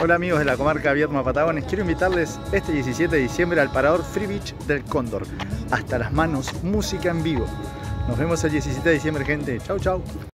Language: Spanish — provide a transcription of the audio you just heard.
Hola amigos de la comarca Viedma Patagones, quiero invitarles este 17 de diciembre al parador Free Beach del Cóndor. Hasta las manos, música en vivo. Nos vemos el 17 de diciembre, gente. Chau, chau.